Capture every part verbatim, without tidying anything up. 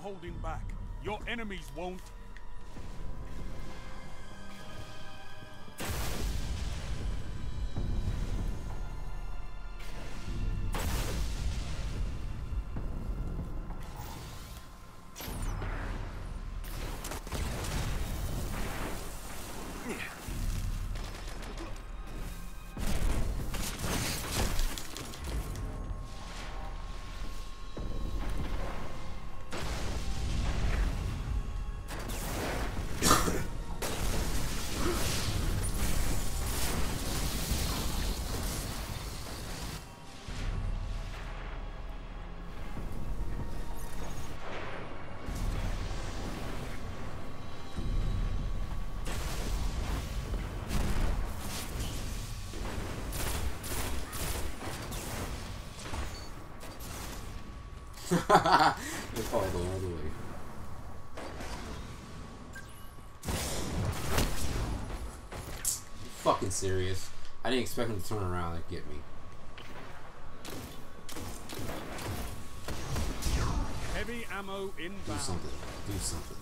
Holding back. Your enemies won't. They fall all the way. You fucking serious? I didn't expect him to turn around and get me. Heavy ammo inbound. Do something. Do something.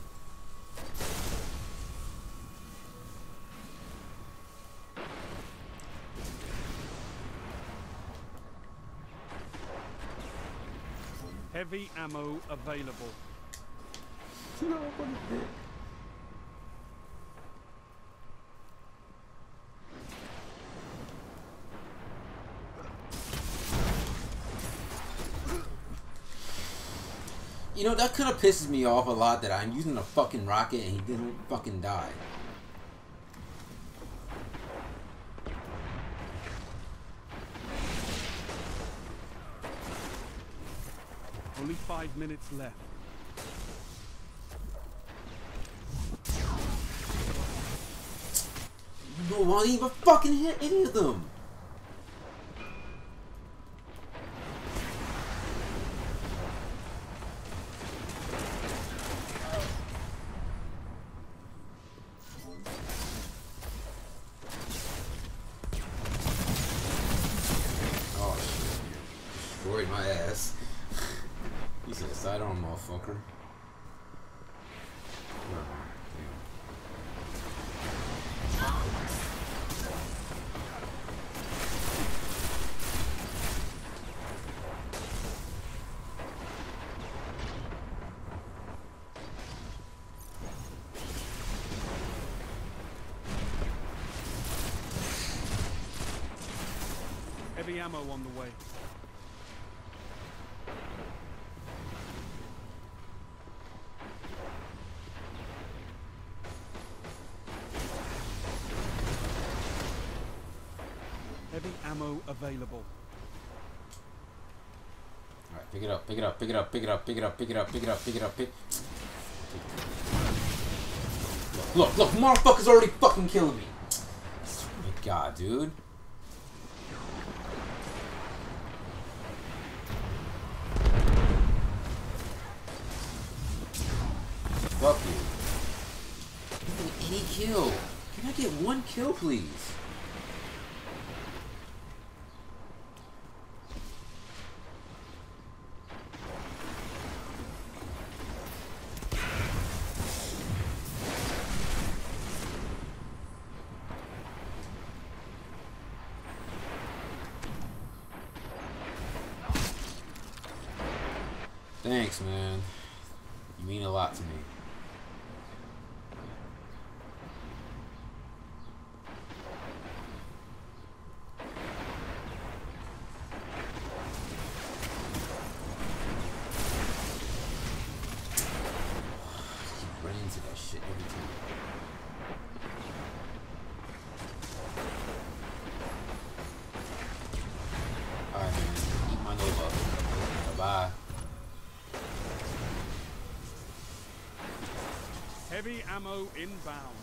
Heavy ammo available. No, what is it? You know, that kind of pisses me off a lot that I'm using a fucking rocket and he didn't fucking die. Only five minutes left. You know, why didn't even fucking hit any of them? Oh shit. Destroyed my ass. He said sidearm, motherfucker. Heavy ammo on the way. Heavy ammo available. Alright, pick it up, pick it up, pick it up, pick it up, pick it up, pick it up, pick it up, pick it up, pick Look, look, look, motherfucker's already fucking killing me. Oh my god, dude. Fuck you. Any kill. Can I get one kill, please? Thanks, man. You mean a lot to me. Keep running into that shit every time. Alright, man. Eat my Nova. Bye-bye. Heavy ammo inbound.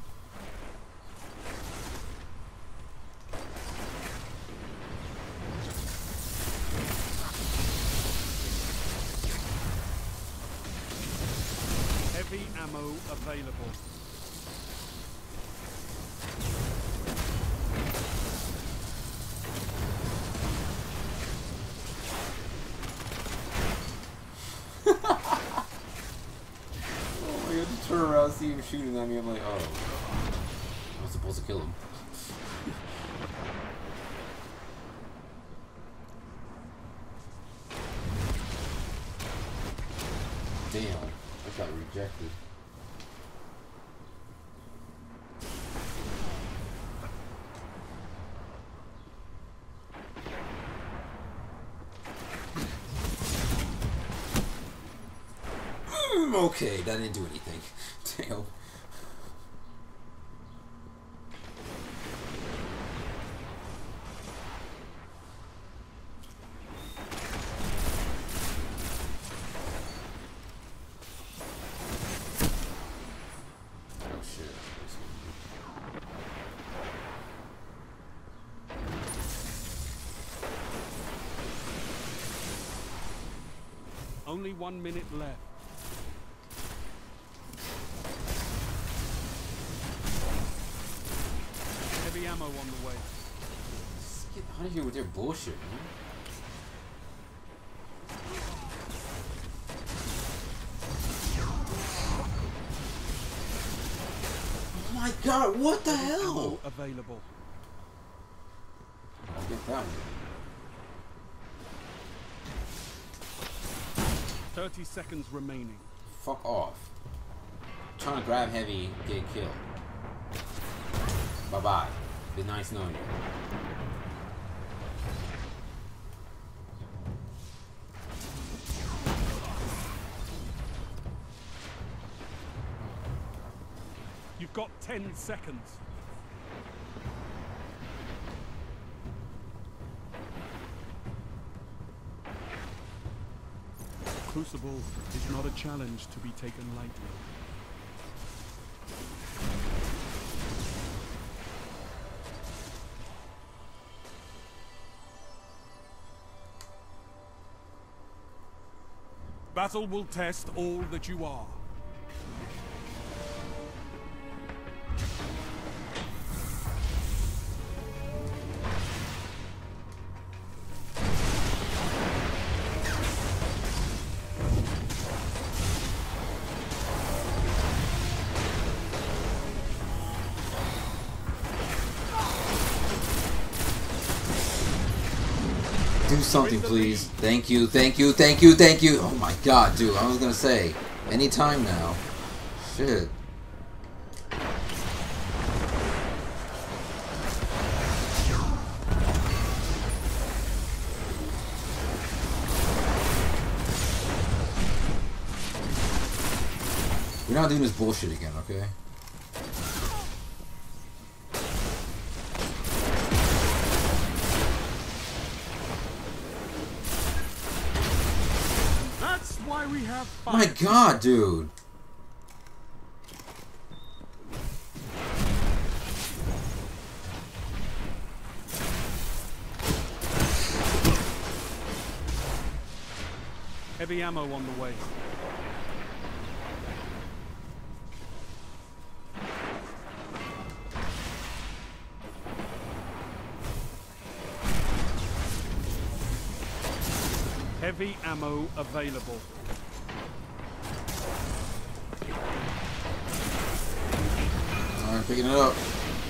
Heavy ammo available. I see him shooting at me, I'm like, oh. I'm supposed to kill him. Damn, I got rejected. Okay, that didn't do anything. Damn. Oh shit. Only one minute left. Heavy ammo on the way. Let's get out of here with their bullshit, man. Oh my god, what the Heavy hell? ammo available. I'll get that one. Thirty seconds remaining. Fuck off. I'm trying to grab heavy, get killed. Bye bye. Been nice knowing you. You've got ten seconds. Crucible is not a challenge to be taken lightly. Battle will test all that you are. Do something, please. Thank you, thank you, thank you, thank you. Oh my god, dude. I was gonna say, anytime now. Shit. We're not doing this bullshit again, okay? Why we have fun. My god, dude. Heavy ammo on the way. Heavy ammo available. Alright, picking it up.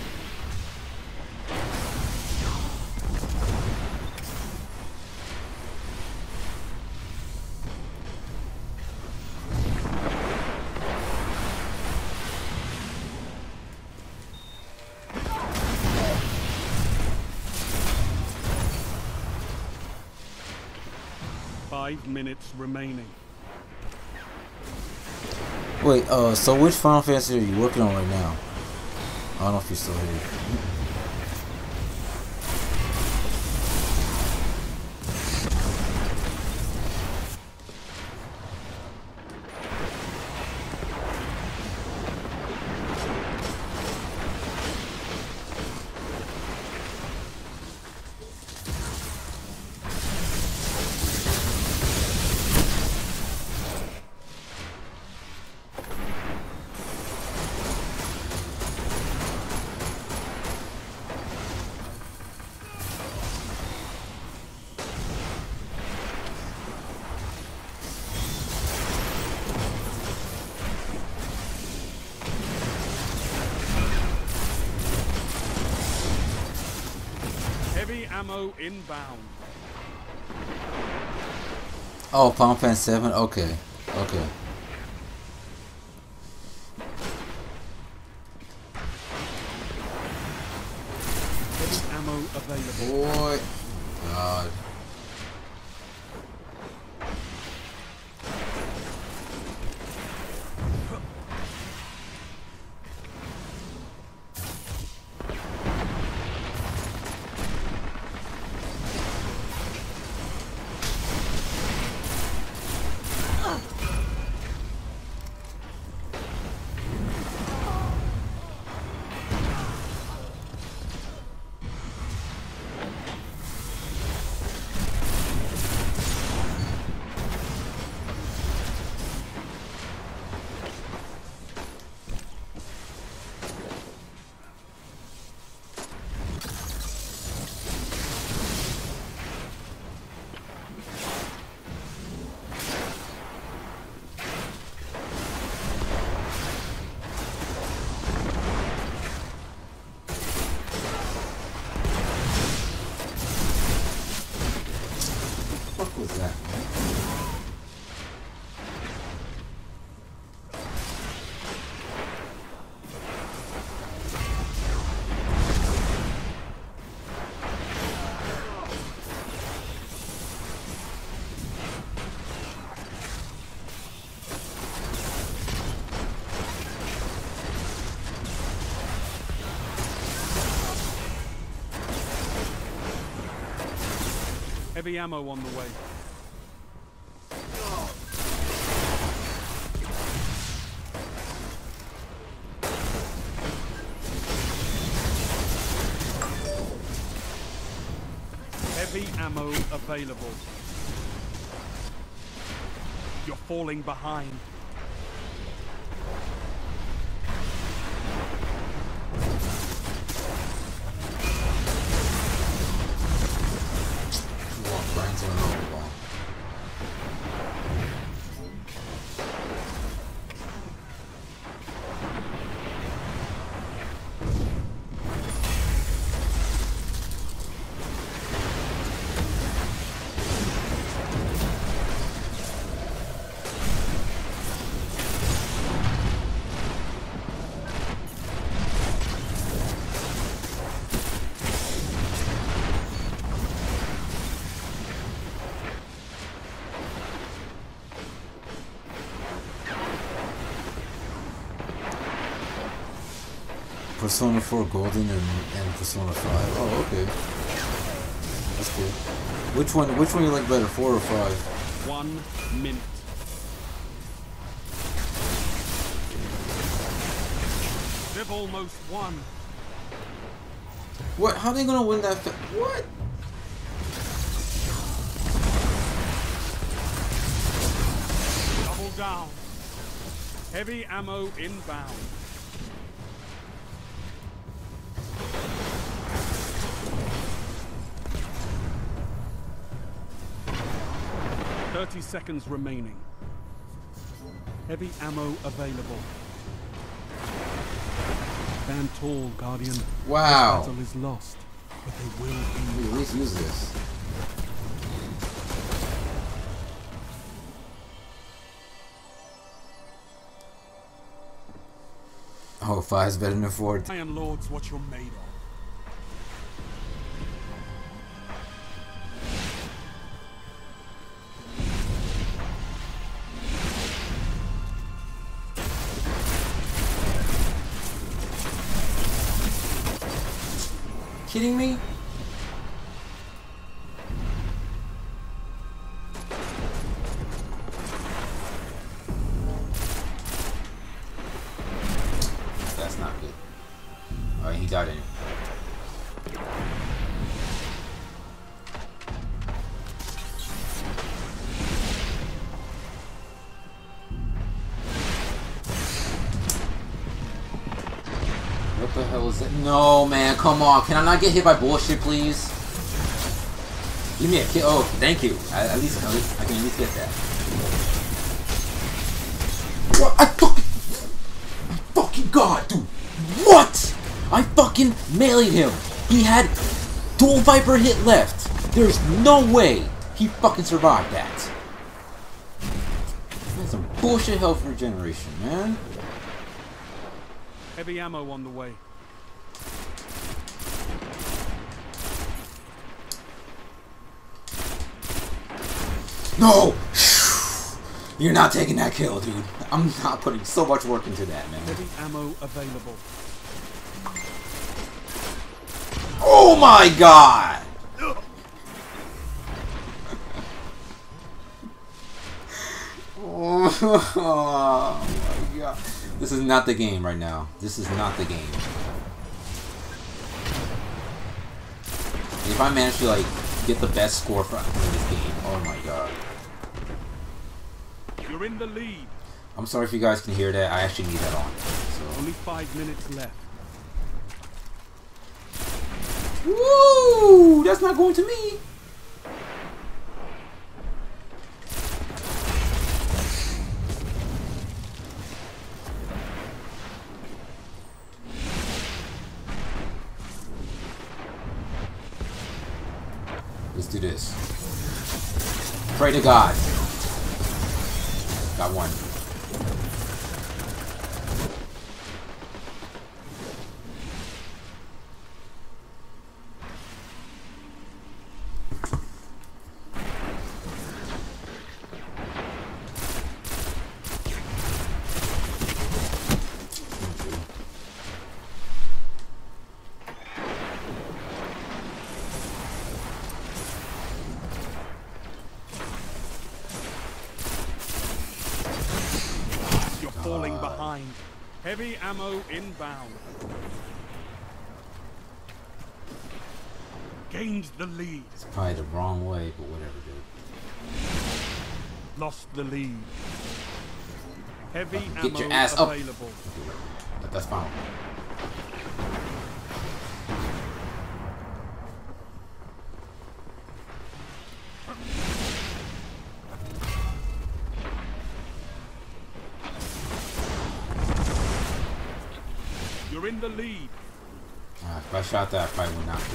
Five minutes remaining. Wait, uh, so which Final Fantasy are you working on right now? I don't know if you're still here. ammo inbound. Oh, Palm Fan seven? Okay. Okay. Heavy ammo available. Boy. God. What was that? Heavy ammo on the way. Heavy ammo available. You're falling behind. Brains are not long. Persona four Golden and, and Persona five. Oh, okay. That's cool. Which one? Which one you like better, four or five? One minute. They've almost won. What? How are they gonna win that? Fa what? Double down. Heavy ammo inbound. Thirty seconds remaining. Heavy ammo available. Stand tall, Guardian. Wow. This battle is lost, but they will be. At least use this. Oh, five's better than four. Iron Lord's what you're made of. Kidding me? That's not good. Alright, he died anyway. What the hell is that? No, man, come on. Can I not get hit by bullshit, please? Give me a kill. Oh, thank you. I, at least, at least I can at least get that. What? I fucking, I fucking God, dude. What? I fucking meleeed him. He had dual Viper hit left. There's no way he fucking survived that. That's some bullshit health regeneration, man. Heavy ammo on the way. No! You're not taking that kill, dude. I'm not putting so much work into that, man. Heavy ammo available. Oh my god! Oh my god. This is not the game right now. This is not the game. If I manage to like get the best score from this game, oh my god. You're in the lead. I'm sorry if you guys can hear that. I actually need that on. So. Only five minutes left. Woo! That's not going to me. Let's do this. Pray to God. Got one. Falling behind. Heavy ammo inbound. Gained the lead. It's probably the wrong way, but whatever, dude. Lost the lead. Heavy Get ammo your ass available. Up. That's fine. You're in the lead. Uh, if I shot that, I probably would not go.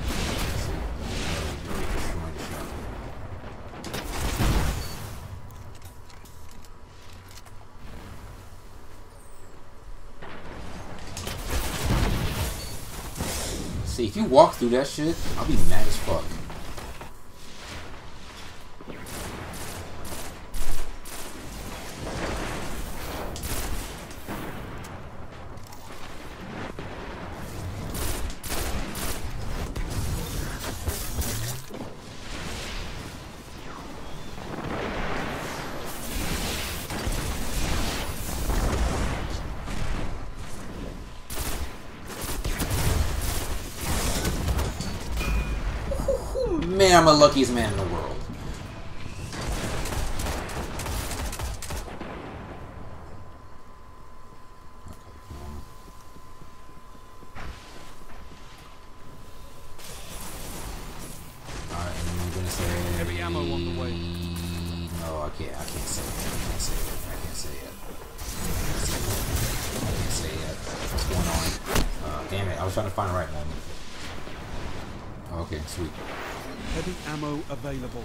See, if you walk through that shit, I'll be mad as fuck. Man, I'm the luckiest man in the world. Alright, I'm gonna say Heavy ammo on the way. No, I can't I can't say it. I can't say it. I can't say it. I can't say it. What's going on? Uh, damn it, I was trying to find the right moment. Okay, sweet. Heavy ammo available.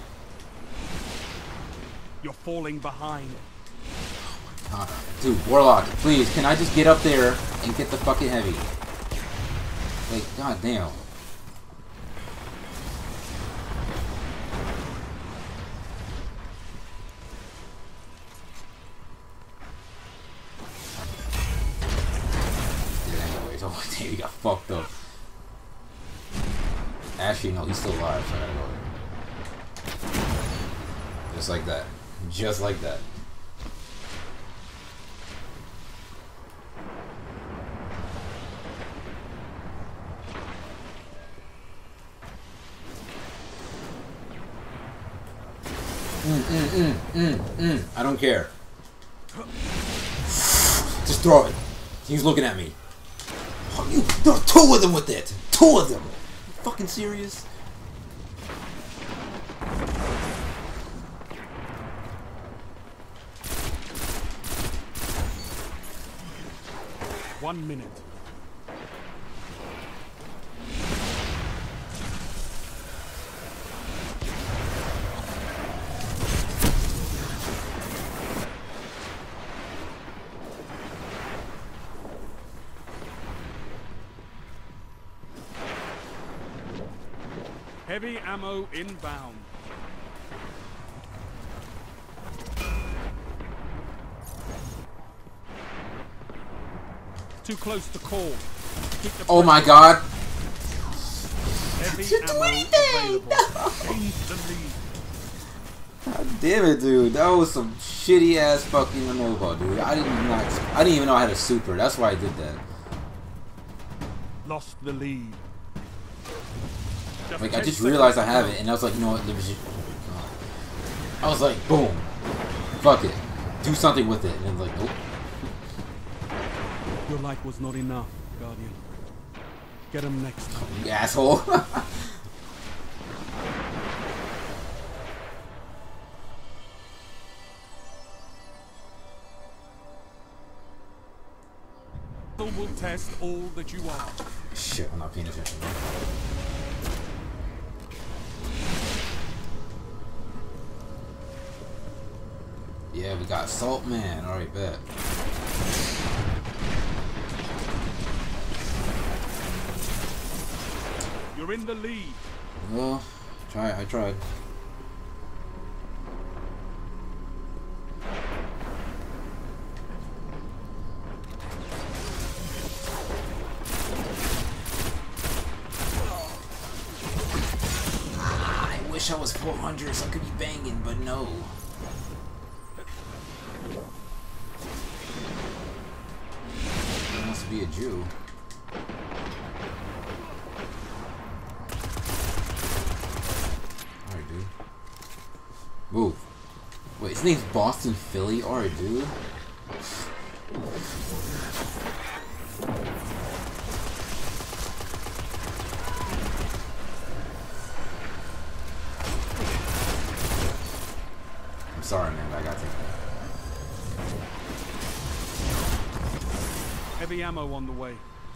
You're falling behind. Uh, dude, Warlock, please, can I just get up there and get the fucking heavy? Like, goddamn. Yeah, anyways, oh damn, he got fucked up. Actually, no, he's still alive, so I gotta go there. Just like that. Just like that. Mm, mm, mm, mm, mm. I don't care. Just throw it. He's looking at me. Oh, you, there are two of them with it. Two of them. Fucking serious? One minute. Heavy ammo inbound. Too close to call. Keep the Oh my pressure. god. Heavy Didn't do ammo anything. available. Change the lead. God damn it, dude. That was some shitty ass fucking Nova, dude. I didn't even not, I didn't even know I had a super. That's why I did that. Lost the lead. Like, I ten just seconds realized I to have go. it, and I was like, you know what, let me just... I was like, boom. Fuck it. Do something with it. And then like, nope. Your life was not enough, Guardian. Get him next time. You asshole. Will test all that you are. Shit, I'm not paying attention. Yeah, we got Salt Man. Alright, bet. You're in the lead. Well, try. I tried. I wish I was four hundred so I could be banging, but no. He wants to be a Jew. Alright, dude. Move. Wait, his name's Boston Philly? Alright, dude. I'm sorry, man, but I gotta take that. Heavy ammo on the way.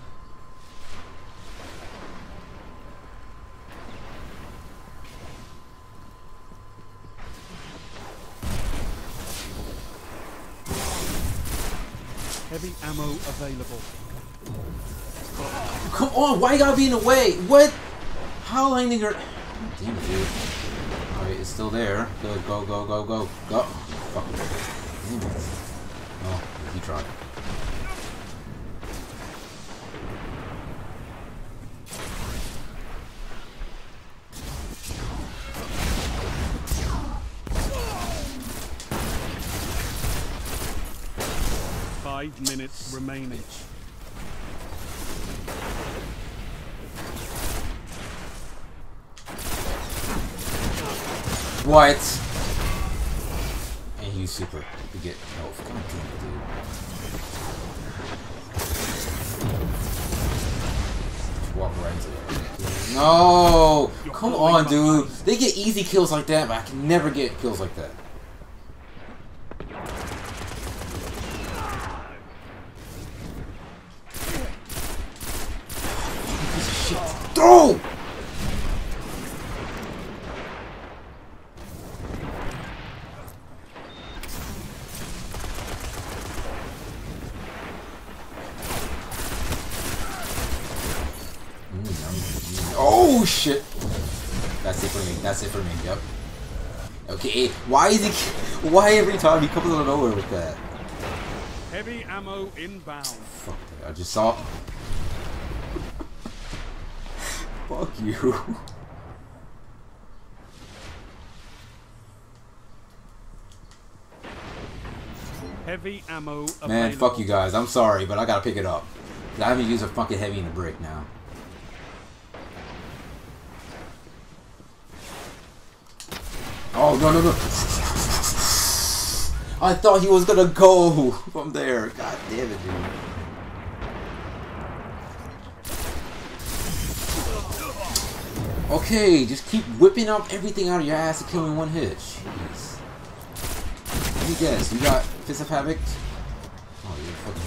Heavy ammo available. Come on, why you gotta be in the way? What? How lightning are... Damn it, dude. Alright, it's still there. Good, go, go, go, go, go. Fuck. Damn it. Oh, he tried. Five minutes remaining. What? And you super to get health. God damn it, dude. Just walk right into it. No! Come on, dude. They get easy kills like that, but I can never get kills like that. Throw! Oh shit! That's it for me. That's it for me. Yep. Okay. Why is he? Why every time he comes out of nowhere with that? Heavy ammo inbound. Fuck that. I just saw. Fuck you. Heavy ammo available. Man, fuck you guys. I'm sorry, but I gotta pick it up. I haven't used a fucking heavy in a brick now. Oh, no, no, no. I thought he was gonna go from there. God damn it, dude. Okay, just keep whipping up everything out of your ass to kill in one hit. Jeez. Let me guess, you got Fist of Havoc? Oh, you're fucking...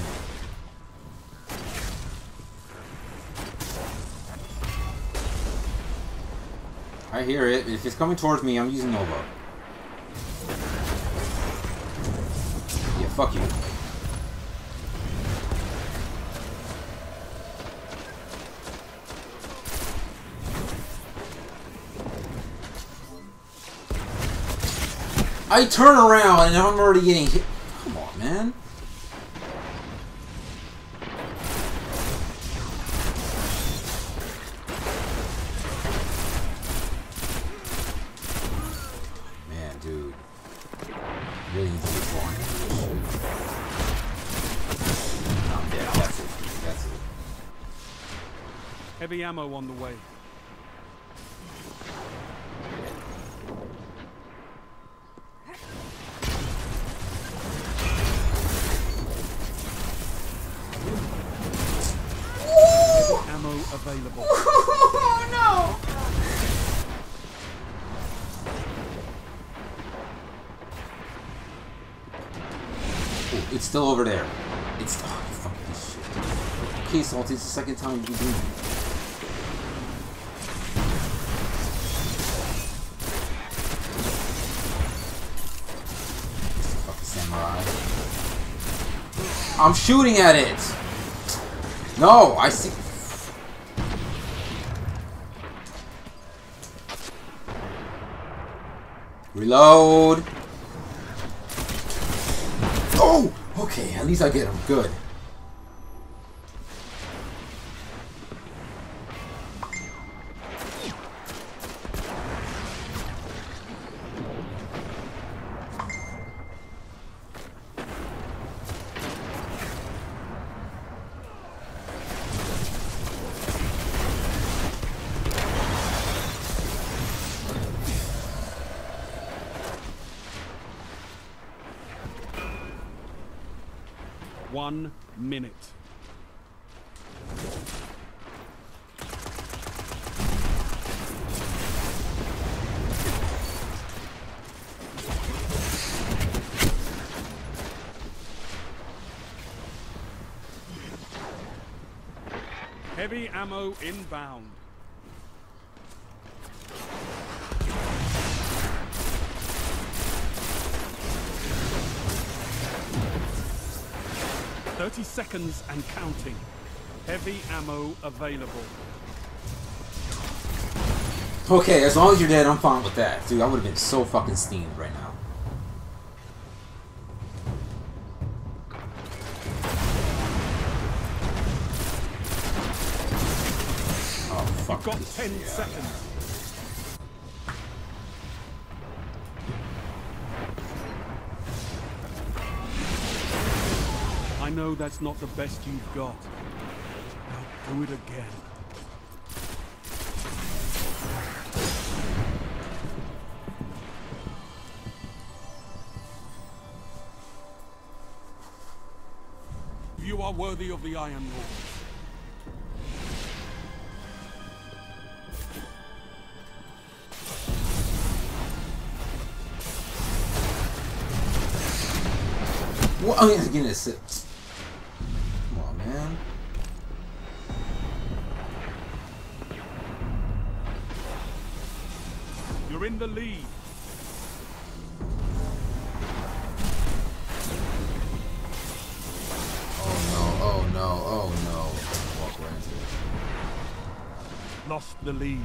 I hear it. If it's coming towards me, I'm using Nova. Yeah, fuck you. I turn around and I'm already getting hit. Come on, man. Man, dude. Really need to get going. I'm dead. That's it. That's it. Heavy ammo on the way. Ammo available. Oh no! Oh, it's still over there. It's oh, fuck this shit. Okay, Salty, it's the second time you've been doing it. Fucking samurai. I'm shooting at it. No, I see. Reload. Oh, okay. At least I get him. Good. One minute. Heavy ammo inbound. Thirty seconds and counting. Heavy ammo available. Okay, as long as you're dead, I'm fine with that. Dude, I would have been so fucking steamed right now. Oh, fuck. You've got this ten shit. seconds. I know that's not the best you've got. Now do it again. You are worthy of the Iron Lord. What? I'm gonna get a sip. Come on, man. You're in the lead. Oh no, oh no, oh no. Walk right into it. Lost the lead.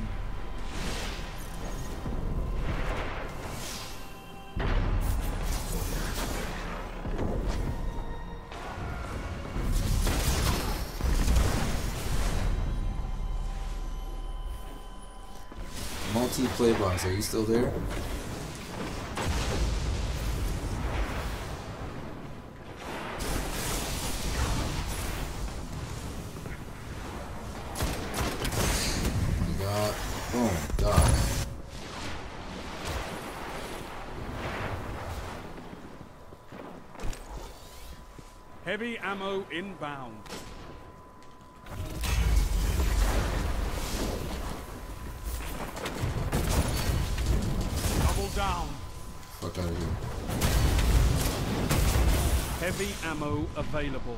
Multi-play box, are you still there? We got, boom, die. Heavy ammo inbound. Double down. Fuck out of here. Heavy ammo available.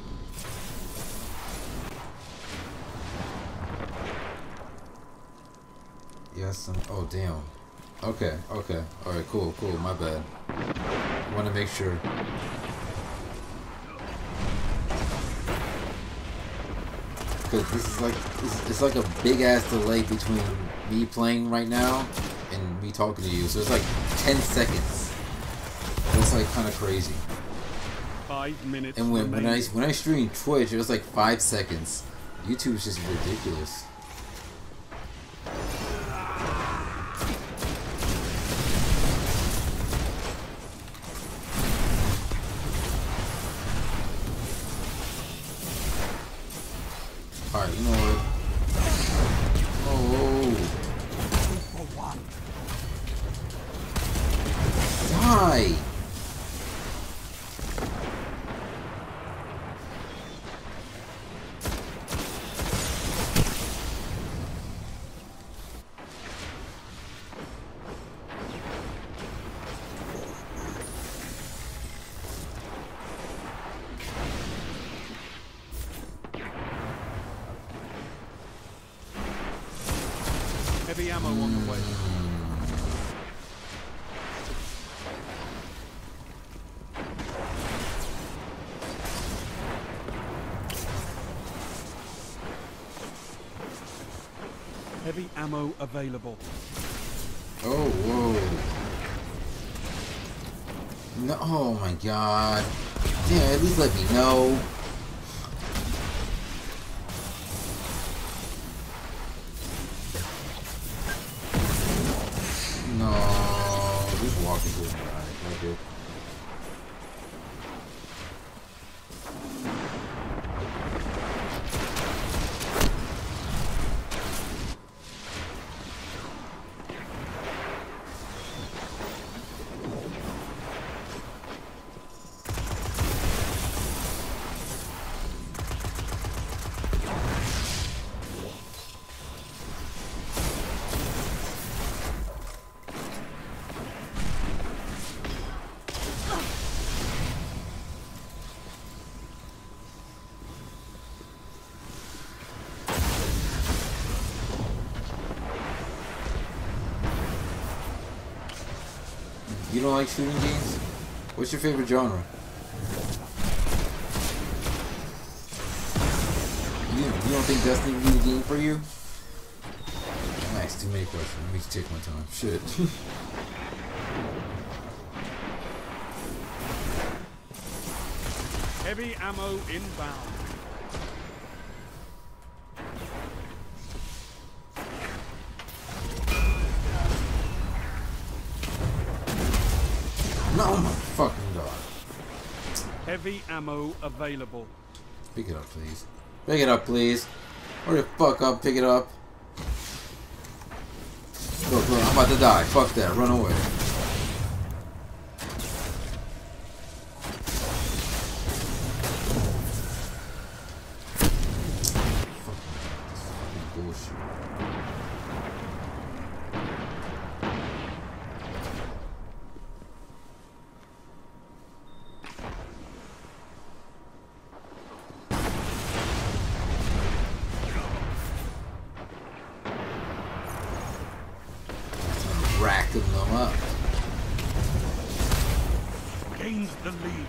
Yes, I'm, oh damn. Okay, okay. Alright, cool, cool, my bad. I want to make sure. Because this is like, this, it's like a big ass delay between me playing right now and me talking to you. So it's like ten seconds. It's like kind of crazy. Five minutes. And when, when I remaining. when I streamed Twitch, it was like five seconds. YouTube is just ridiculous. Alright, you know what? Oh. Die! Heavy ammo on the way. Heavy ammo available. Oh, whoa. No, oh my god. Yeah, at least let me know. No, just walk into it. Alright, okay. You don't like shooting games? What's your favorite genre? You, you don't think Destiny would be the game for you? Nice, too many questions. Let me take my time. Shit. Heavy ammo inbound. No, my fucking god. Heavy ammo available. Pick it up, please. Pick it up, please. Hurry the fuck up, pick it up. Look, look, I'm about to die. Fuck that, run away. Fucking bullshit. Racking them up. Gains the lead.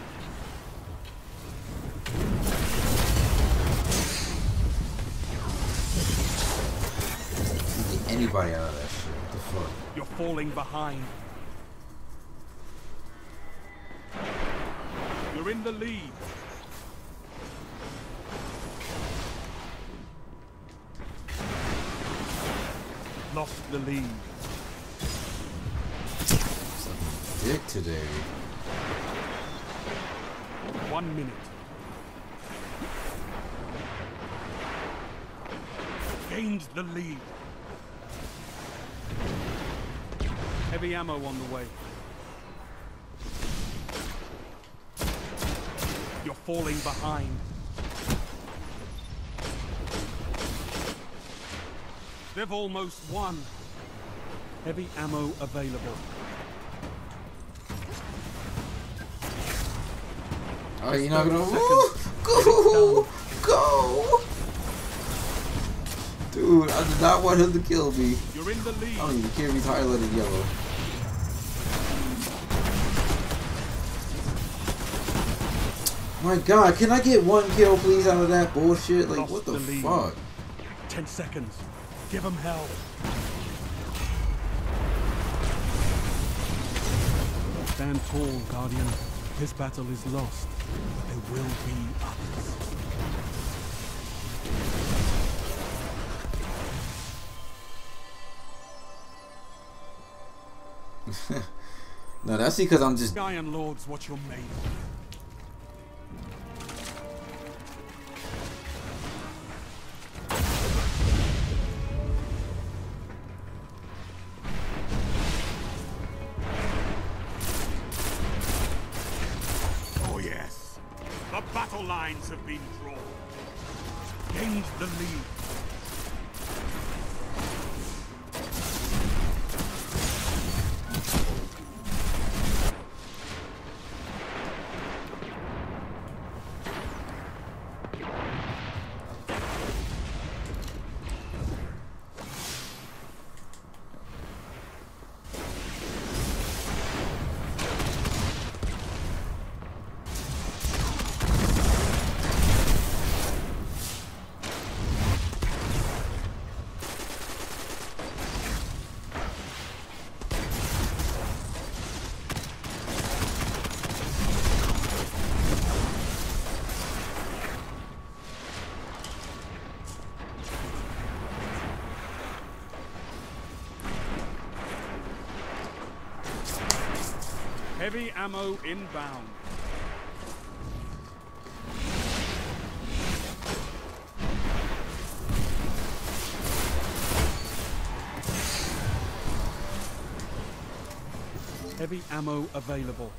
Get anybody out of that shit. What the fuck? You're falling behind. You're in the lead. Lost the lead. Dick today. One minute. Gained the lead. Heavy ammo on the way. You're falling behind. They've almost won. Heavy ammo available. Oh, you're not gonna Ooh, go, go, dude! I did not want him to kill me. You're in the lead. I don't even care if he's highlighted yellow. My God, can I get one kill, please, out of that bullshit? Like, Lost what the, the lead. fuck? Ten seconds. Give him hell. Stand tall, Guardian. This battle is lost, but there will be others. No, that's because I'm just... Iron Lord's what you're made of. Oh yes, the battle lines have been drawn. Gained the lead. Heavy ammo inbound. Heavy ammo available.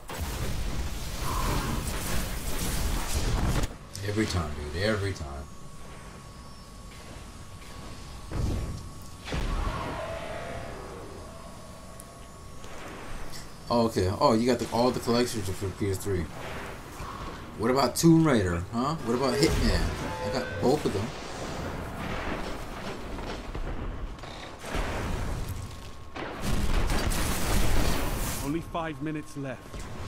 Every time, dude. Every time. Oh, okay. Oh, you got the, all the collections for P S three. What about Tomb Raider, huh? What about Hitman? I got both of them. Only five minutes left.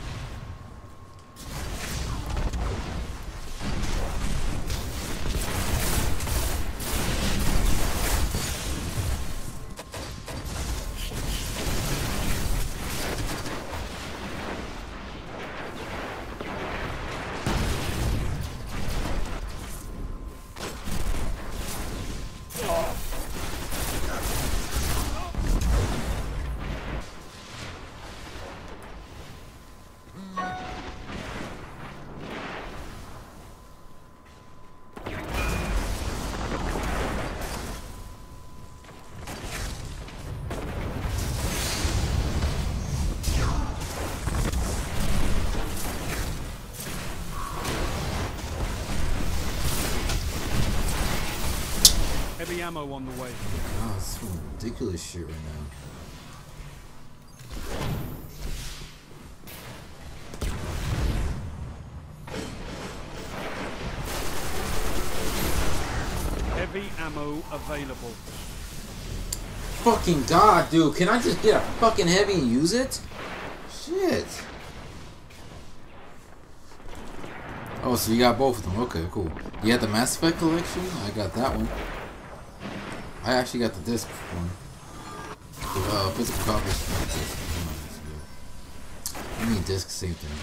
Heavy ammo on the way. Oh, this is some ridiculous shit right now. Heavy ammo available. Fucking god, dude. Can I just get a fucking heavy and use it? Shit. Oh, so you got both of them. Okay, cool. You had the Mass Effect collection? I got that one. I actually got the disc one. The uh, physical copies. I mean disc, same thing.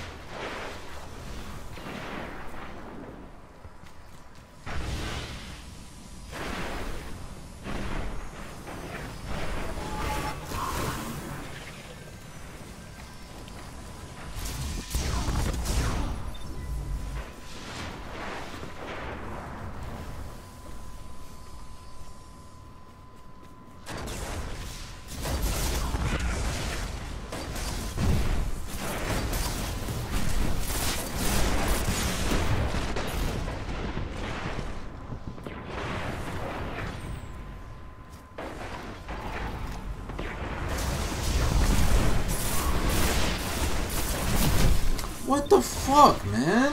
What the fuck, man?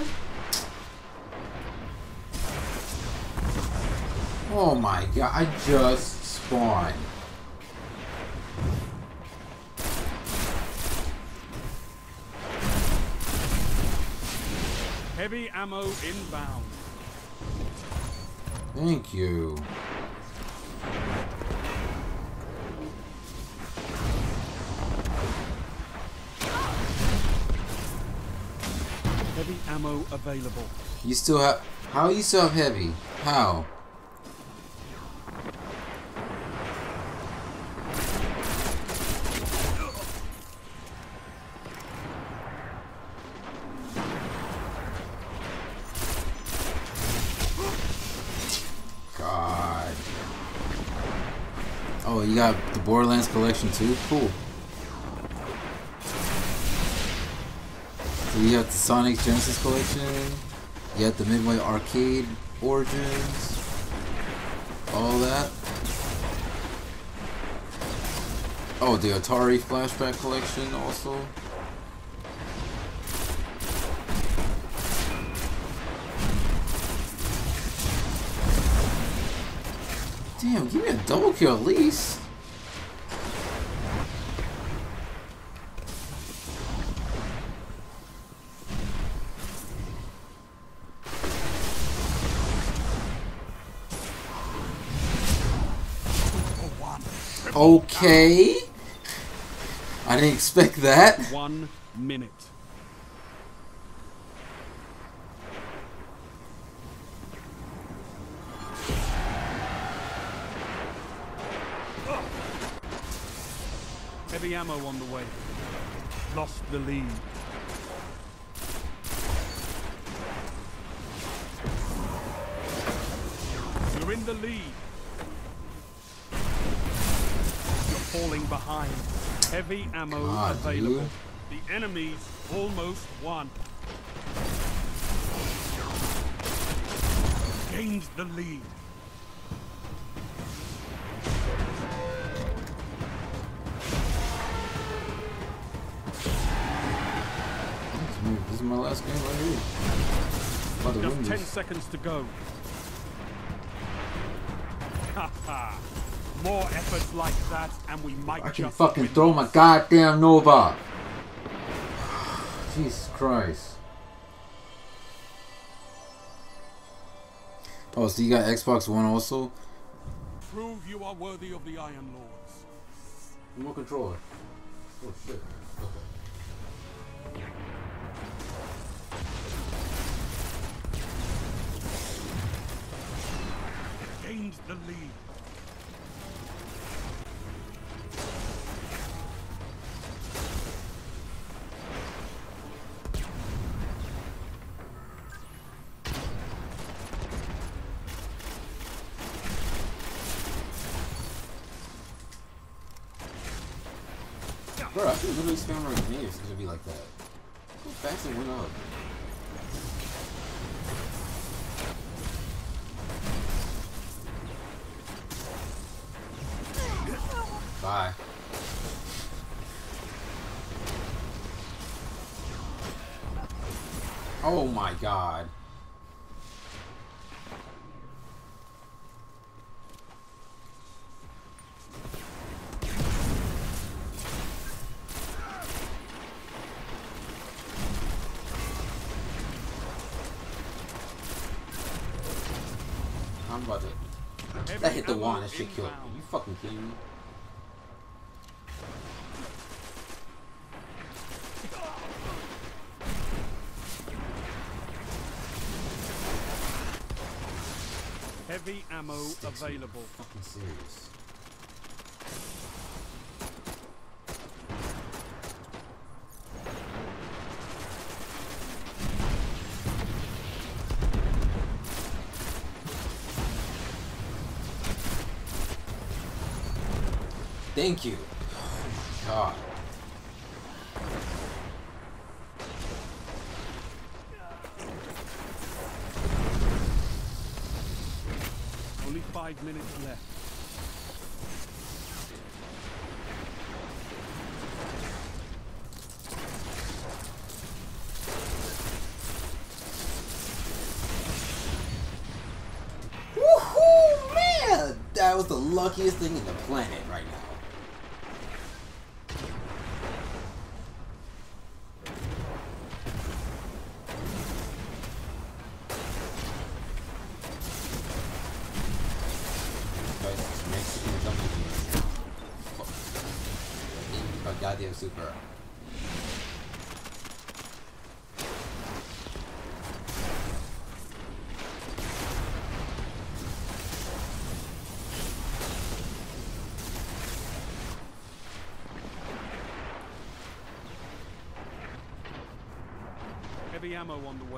Oh my god, I just spawned. Heavy ammo inbound. Thank you. Heavy ammo available. You still have... How you still have heavy? How? God. Oh, you got the Borderlands collection too? Cool. So you got the Sonic Genesis collection. You got the Midway Arcade Origins. All that. Oh, the Atari Flashback collection also. Damn, give me a double kill at least. Okay. I didn't expect that. One minute. Heavy ammo on the way. Lost the lead. You're in the lead. Falling behind. Heavy ammo God, available. dude. The enemy's almost won. Gained the lead. This is my last game right here. About to win Just ten this. seconds to go. Haha. More efforts like that, and we might I can just fucking win. throw my goddamn Nova. Jesus Christ. Oh, so you got Xbox One also? Prove you are worthy of the Iron Lords. Remote controller. Oh shit. Okay. Gained the lead. Bro, I should literally spam my grenades to be like that. So fast it went up. Bye. Oh my god. I'm about to... That hit the wall and that shit killed me. You fucking kidding me? Heavy ammo Sticks available. me. Fucking serious. Thank you. Oh my god. Only five minutes left. Woohoo, man! That was the luckiest thing in the planet right now. Goddamn super. Heavy ammo on the way.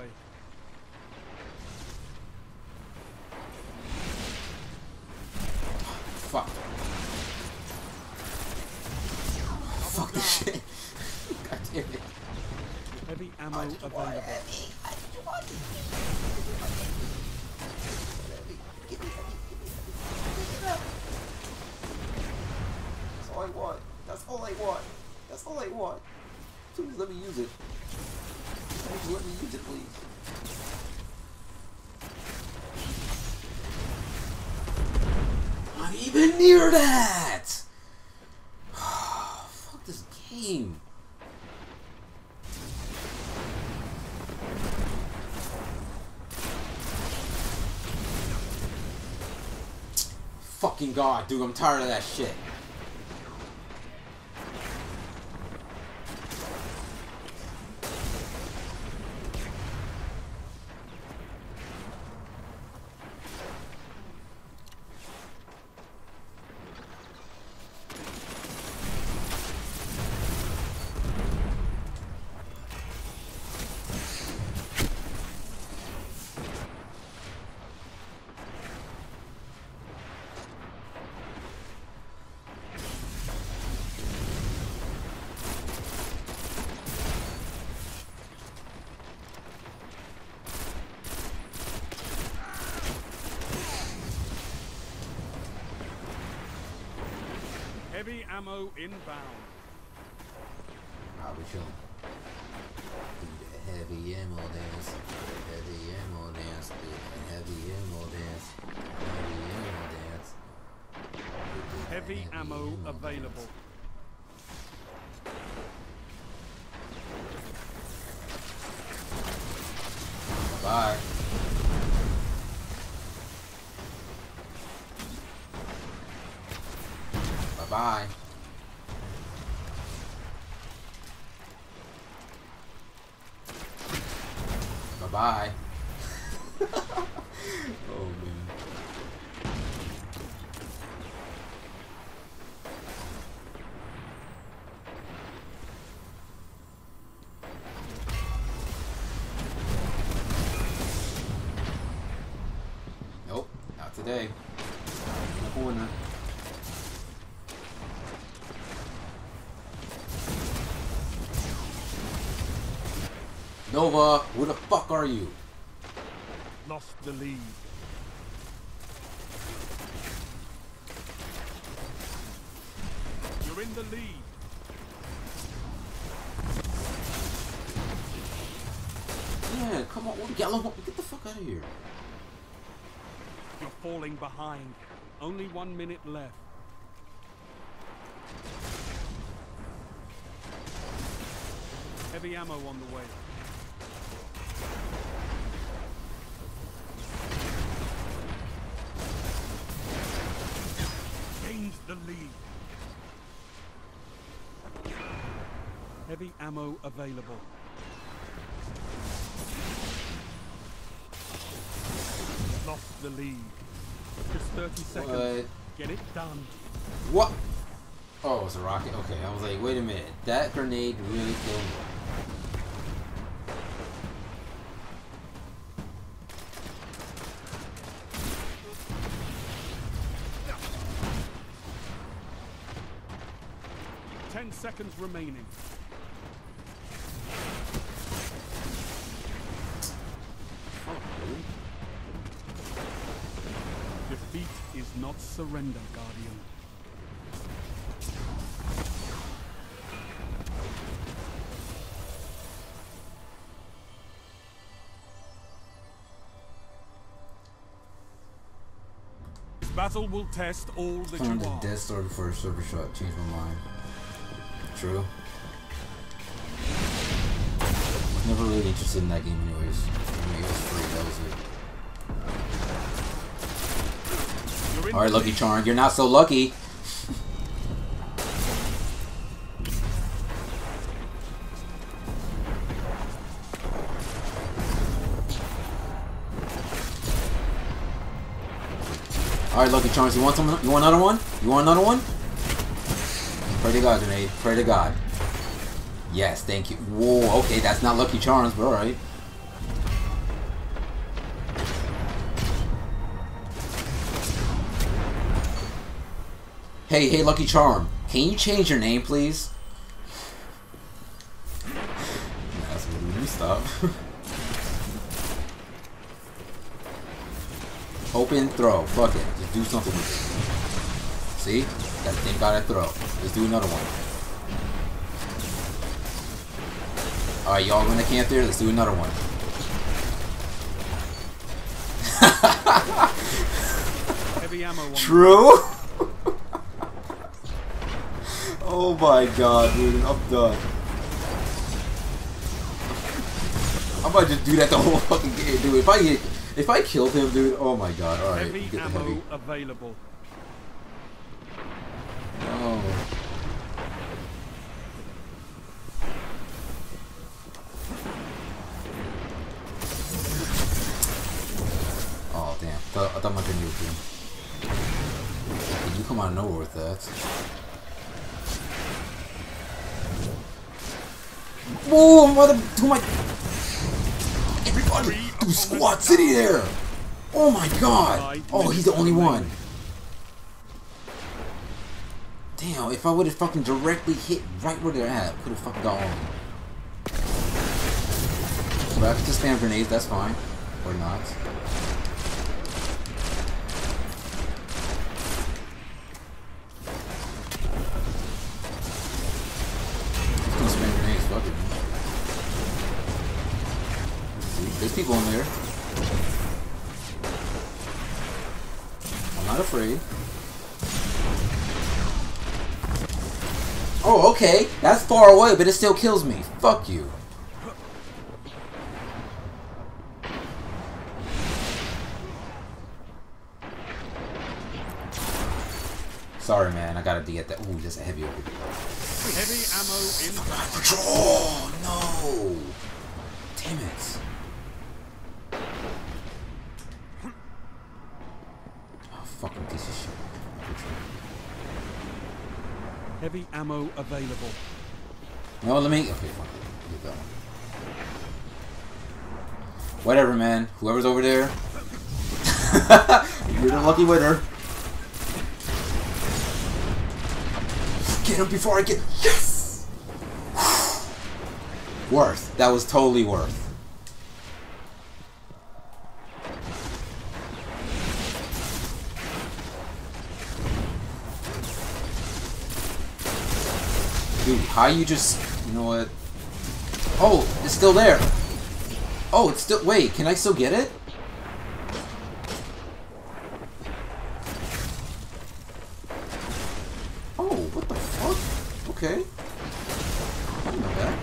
Fuck. Fuck this shit. God damn it. Heavy ammo available. Heavy. I just want it. Give me heavy. Give me heavy. That's all I want. That's all I want. That's all I want. Please let me use it. Please let me use it, please. Not even near that! Fuck this game. Fucking god, dude, I'm tired of that shit. Heavy ammo inbound. How we feeling? Do the heavy ammo dance. Heavy ammo dance. Do the heavy ammo dance. Heavy ammo dance. Heavy, heavy ammo, ammo available. Dance. Bye. Bye. Bye bye. Oh man. Nope, not today. In the corner. Nova, where the fuck are you? Lost the lead. You're in the lead. Yeah, come on, yellow, get the fuck out of here. You're falling behind. Only one minute left. Heavy ammo on the way. Gains the lead. Heavy ammo available. Lost the lead. Just thirty seconds. What? Get it done. What? Oh, it's a rocket. Okay, I was like, wait a minute. That grenade really killed me. Ten seconds remaining. Defeat is not surrender, Guardian. Battle will test all that Found you the are. Death Star before a server shot. Changed my mind. True. Was never really interested in that game anyways. I mean, it was free, that was it. Alright, Lucky Charm, you're not so lucky. Alright, Lucky Charms, you want some? You want another one? You want another one? Pray to God, grenade. Pray to God. Yes, thank you. Whoa, okay, that's not Lucky Charms, but alright. Hey, hey, Lucky Charm. Can you change your name, please? That's what you stop. Open, throw. Fuck it. Just do something with it. See? Gotta think about it, throw. Let's do another one. Alright, y'all gonna camp there? Let's do another one. Heavy ammo. True? Oh my god, dude. I'm done. I might just do that the whole fucking game, dude. If I get, if I killed him, dude, oh my god. Alright, heavy get the ammo heavy. available. Oh. Oh damn. I thought, I thought my thing was good. Did you come out of nowhere with that? Whoa, mother, who am I? Everybody, dude, Squad City there. Oh my god. Oh, he's the only one. Damn, if I would have fucking directly hit right where they're at, could have fucking got on. But I could just spam grenades, that's fine. Or not. There's people in there. I'm not afraid. Oh, okay. That's far away, but it still kills me. Fuck you. Sorry, man. I gotta get that. Ooh, there's a heavy over here. Heavy ammo in. Oh, no. Damn it. Fucking piece of shit. Heavy ammo available. No, let me. Okay, fine. Get that one. Whatever, man. Whoever's over there, you're the lucky winner. Get him before I get. Yes. Worth. That was totally worth. Dude, how you just, you know what? Oh, it's still there. Oh, it's still, wait, can I still get it? Oh, what the fuck? Okay. I didn't know that.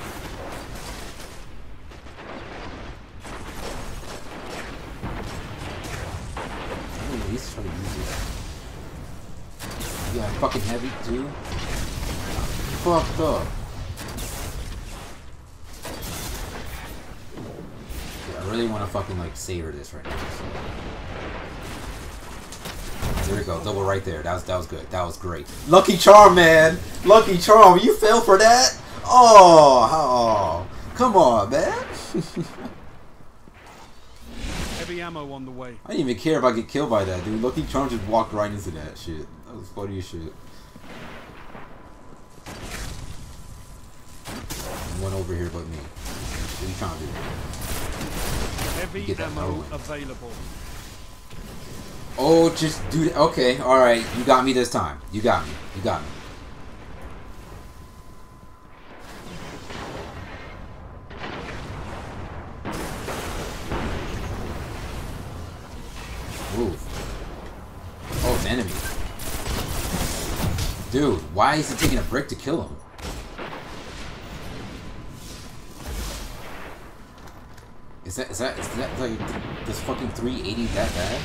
I'm gonna at least try to use it. Yeah, fucking heavy too. Fucked up. Yeah, I really want to fucking like savor this right now. So. There we go, double right there. That was that was good. That was great. Lucky Charm, man. Lucky Charm. You fell for that? Oh, oh. Come on, man. Heavy ammo on the way. I didn't even care if I get killed by that, dude. Lucky Charm just walked right into that shit. That was funny as shit. One over here but me. What are you trying to do? Heavy ammo available. Oh, just do that. Okay, alright. You got me this time. You got me. You got me. Move. Oh, it's an enemy. Dude, why is it taking a brick to kill him? Is that, is that, is that, like, this fucking three eighty that bad?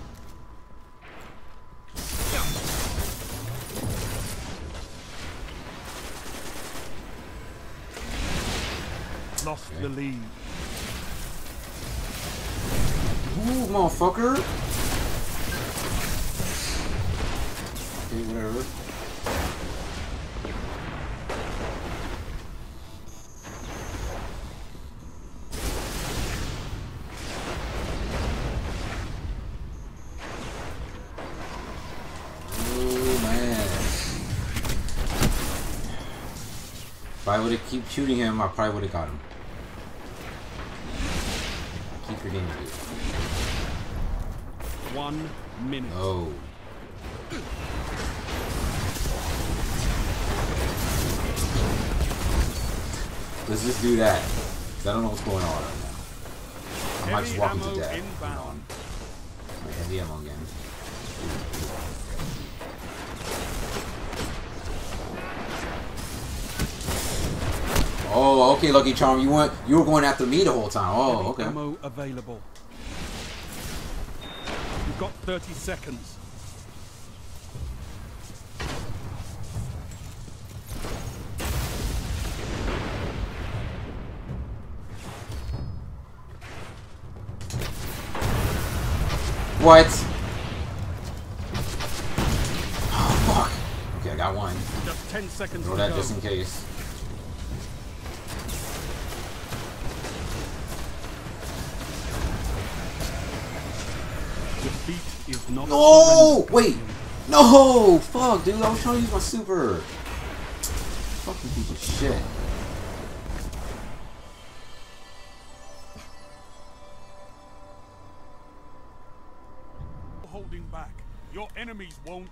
Lost Okay. the lead. Ooh, motherfucker! Okay, whatever. Oh, man. If I would have keep shooting him, I probably would have got him. Keep your game, dude. One minute. Oh. Let's just do that. Cause I don't know what's going on right now. I might just walk him to death. Inbound. Wait, heavy ammo again. Oh, okay, Lucky Charm. You went. You were going after me the whole time. Oh, okay. Ammo available. You've got thirty seconds. What? Oh, fuck. Okay, I got one. Just ten seconds. Throw that just in case. Defeat is not. No! Wait! No! Fuck, dude. I was trying to use my super. Fucking piece of shit. Holding back. Your enemies won't.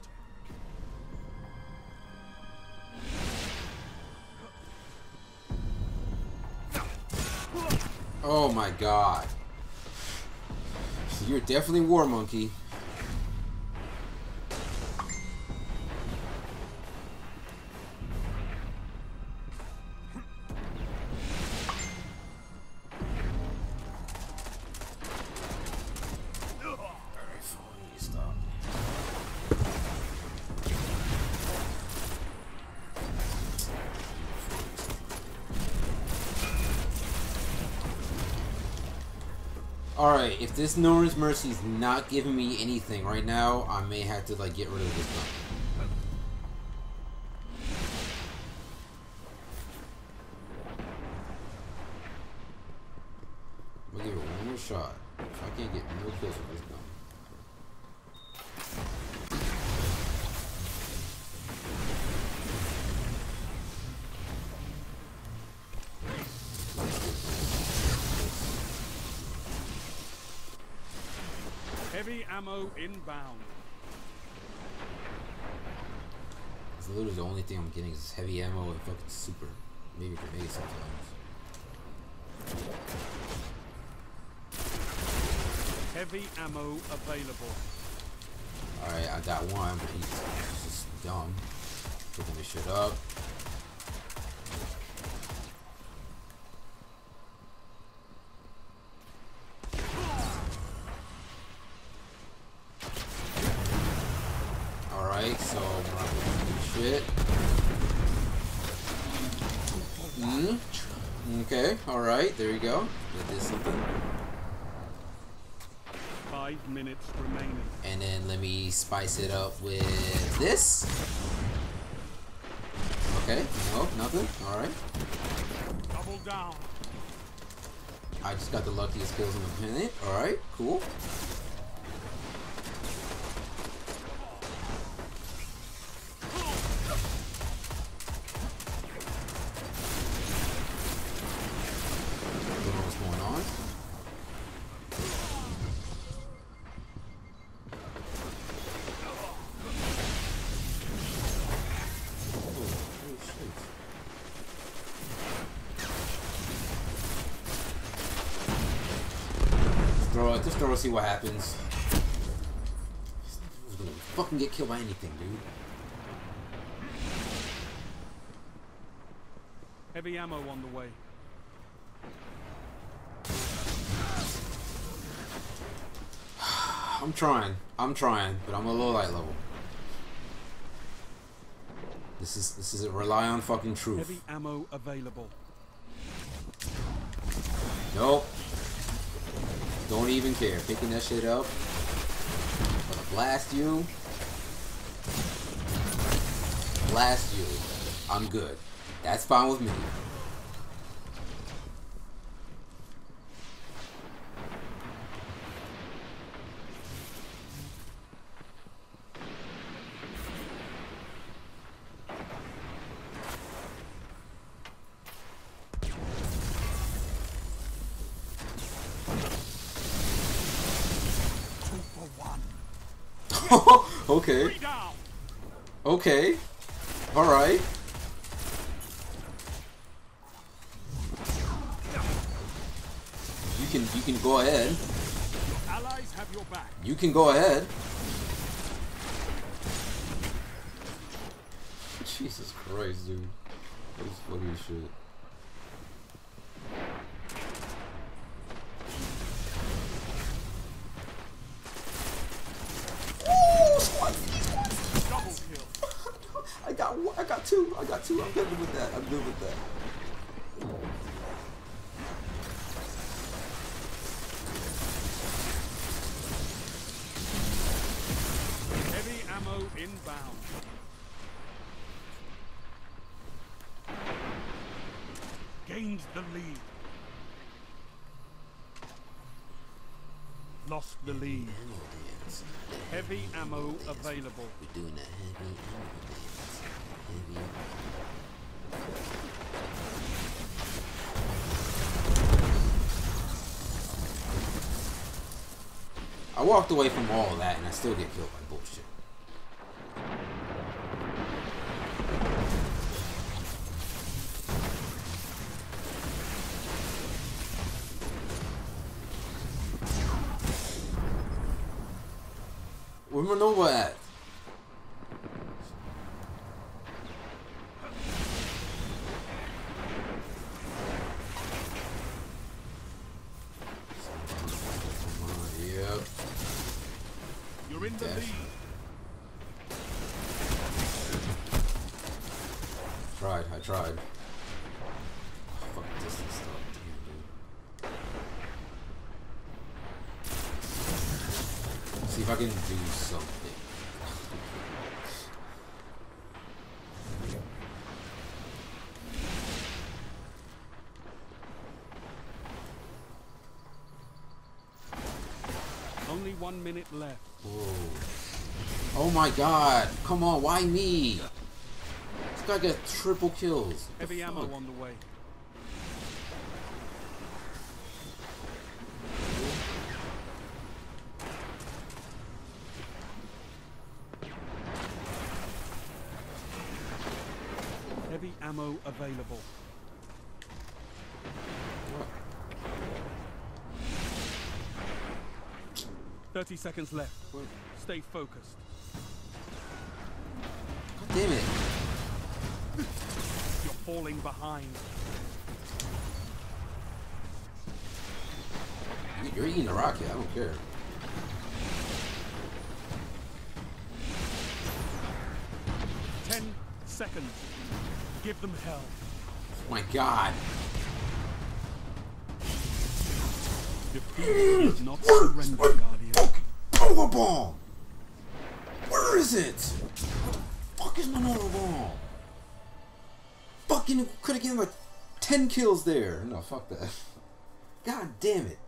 Oh my god. So you're definitely War Monkey. Alright, if this Norn's Mercy is not giving me anything right now, I may have to like get rid of this gun. I'm gonna give it one more shot. If I can't get no kills with this gun. Heavy ammo inbound. It's literally the only thing I'm getting is heavy ammo and fucking super. Maybe grenades sometimes. Heavy ammo available. Alright, I got one, but he's just dumb. Picking this shit up. Alright, so I'm not gonna do shit. Mm. Okay, alright, there you go. That did something. Five minutes remaining. And then let me spice it up with this. Okay, no, nothing. Alright. Double down. I just got the luckiest kills in a minute. Alright, cool. Throw it, just throw it, see what happens. Who's gonna fucking get killed by anything, dude? Heavy ammo on the way. I'm trying. I'm trying, but I'm a low light level. This is this is a rely on fucking truth. Heavy ammo available. Nope. Don't even care. Picking that shit up. I'm gonna blast you. Blast you. I'm good. That's fine with me. one. Okay. Three down. Okay. Alright. You can you can go ahead. Your allies have your back. You can go ahead. Jesus Christ, dude. That was funny as shit. Ooh, squad, squad. Double kill. I got one, I got two. I got two. I'm good with that. I'm good with that. Heavy ammo inbound. Gained the lead. Lost the lead. Heavy ammo available. We're doing a heavy ammo dance. Heavy. I walked away from all of that and I still get killed by bullshit. Where's Manova at? Yep. You're in the Dash. lead. Tried, I tried. Oh, fuck distance stuff. Damn, dude. See if I can do something. Only one minute left. Whoa. Oh my god. Come on, why me? This guy got triple kills. What Heavy the ammo fuck? on the way. Heavy ammo available. What? thirty seconds left. What? Stay focused. God damn it. You're falling behind. You're eating a rocket, I don't care. Ten seconds. Give them hell. Oh my god. Defeat is not surrender, Guardian. Fucking Nova Bomb! Where is it? What the fuck is my Nova Bomb? Fucking could have given like ten kills there. No, fuck that. God damn it.